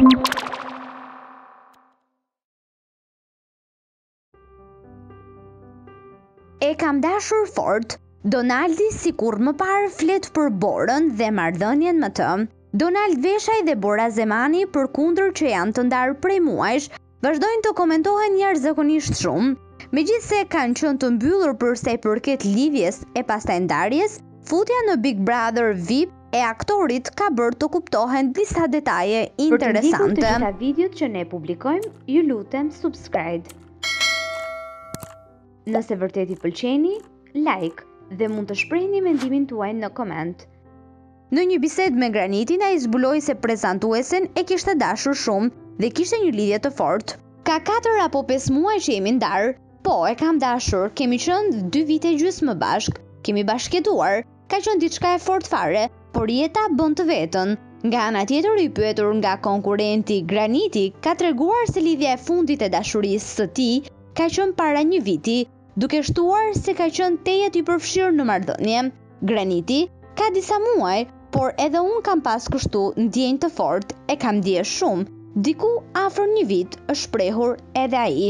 E kam dashur fort. Donaldi sikur më parë flet për Borën dhe marrëdhënien me të. Donald, Veshaj dhe Bora Zemani, përkundër që janë të ndarë prej muajsh, vazhdojnë të komentohen jashtëzakonisht shumë. Megjithse kanë qenë të mbyllur për sa i përket lidhjes e pastaj ndarjes, futja në Big Brother VIP e aktorit ka bërë të kuptohen disa detaje interesante. Për të ndjekur të gjitha videot që ne publikojmë, ju lutem subscribe. Nëse vërtet i pëlqeni, like dhe mund të shprehni mendimin tuaj në koment. Në një bisedë me Granitin, ai zbuloi se prezantuesen e kishte dashur shumë dhe kishte një lidhje të fortë. Ka 4 apo 5 muaj që jemi ndarë. Po, e kam dashur, kemi qenë 2 vite gjysmë bashk, kemi bashkëjetuar, ka qenë diçka e fortë fare, por jeta bën të vetën. Nga ana tjetër, i pyetur nga konkurrenti, Graniti ka treguar se lidhja e fundit e dashurisë së tij ka qenë para një viti, duke shtuar se ka qenë tejet i përfshirë në marrëdhënie. Graniti ka disa muaj, por edhe unë kam pas kështu ndjenjë të fortë, e kam ndjer shumë. Diku afër një vit, është shprehur edhe ai.